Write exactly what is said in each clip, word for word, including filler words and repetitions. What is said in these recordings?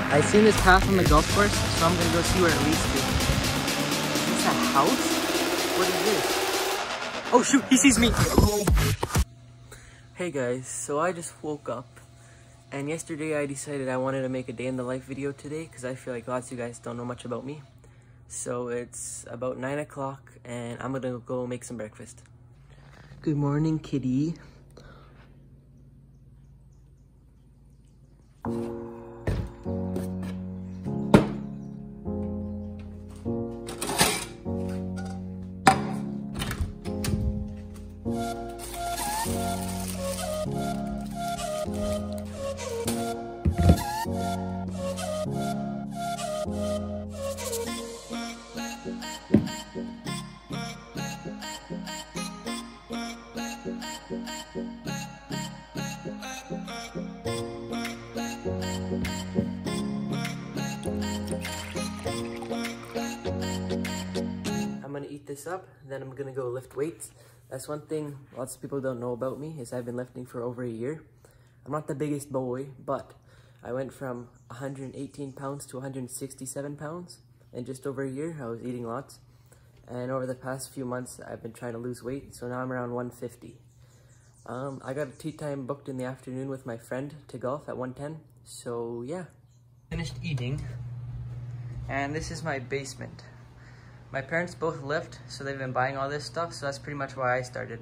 I seen this path on the golf course, so I'm gonna go see where it leads to. Is this a house? What is this? Oh shoot, he sees me! Hey guys, so I just woke up, and yesterday I decided I wanted to make a day in the life video today because I feel like lots of you guys don't know much about me. So it's about nine o'clock and I'm gonna go make some breakfast. Good morning, kitty. I'm gonna eat this up, then I'm gonna go lift weights. That's one thing lots of people don't know about me, is I've been lifting for over a year. I'm not the biggest boy, but I went from one hundred eighteen pounds to one hundred sixty-seven pounds in just over a year. I was eating lots. And over the past few months, I've been trying to lose weight, so now I'm around one fifty. Um, I got a tea time booked in the afternoon with my friend to golf at one ten, so yeah. Finished eating, and this is my basement. My parents both lift, so they've been buying all this stuff, so that's pretty much why I started.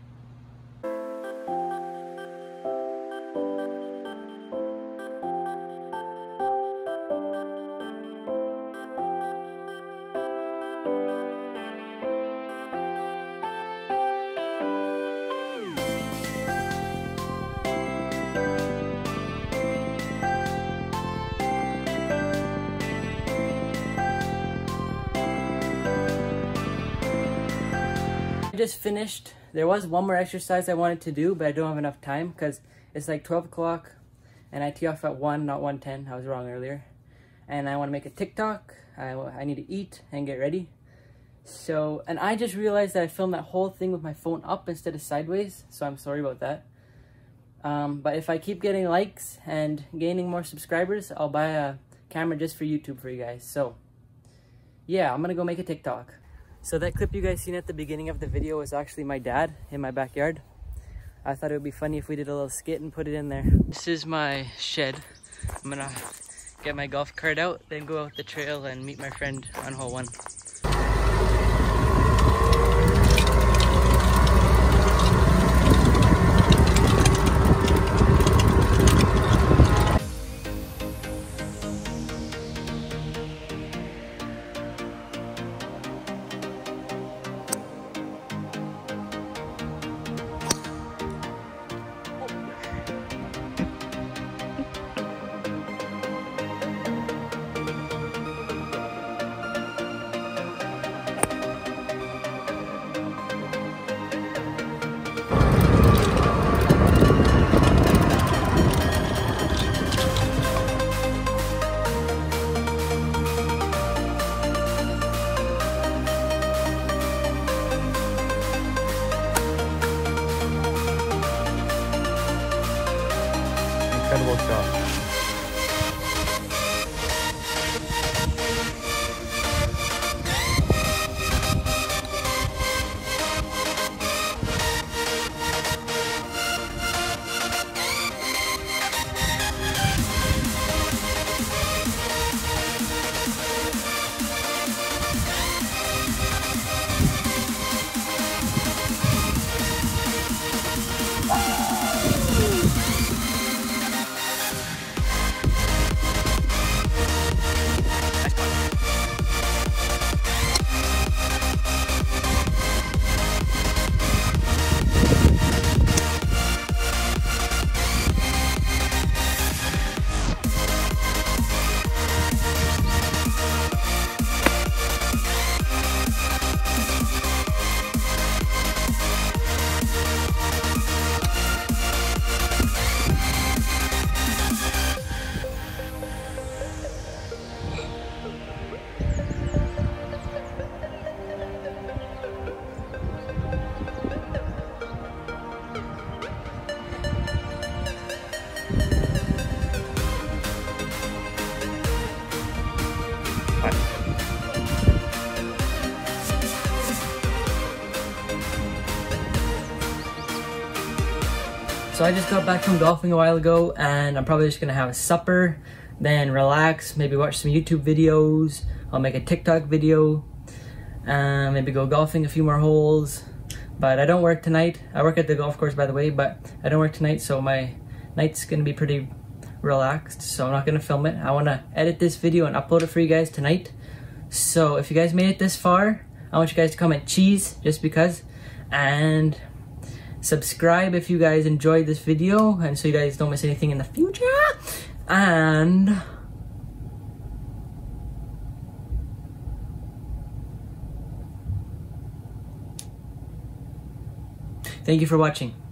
I just finished. There was one more exercise I wanted to do, but I don't have enough time because it's like twelve o'clock and I tee off at one, not one ten. I was wrong earlier. And I want to make a TikTok. I, I need to eat and get ready. So, and I just realized that I filmed that whole thing with my phone up instead of sideways. So I'm sorry about that. Um, but if I keep getting likes and gaining more subscribers, I'll buy a camera just for YouTube for you guys. So yeah, I'm going to go make a TikTok. So that clip you guys seen at the beginning of the video was actually my dad in my backyard. I thought it would be funny if we did a little skit and put it in there. This is my shed. I'm gonna get my golf cart out, then go out the trail and meet my friend on hole one. So I just got back from golfing a while ago, and I'm probably just gonna have a supper, then relax, maybe watch some YouTube videos. I'll make a TikTok video, uh, maybe go golfing a few more holes. But I don't work tonight. I work at the golf course, by the way, but I don't work tonight, so my night's gonna be pretty relaxed, so I'm not gonna film it. I wanna edit this video and upload it for you guys tonight. So if you guys made it this far, I want you guys to comment cheese, just because, and subscribe if you guys enjoyed this video, and so you guys don't miss anything in the future. And thank you for watching.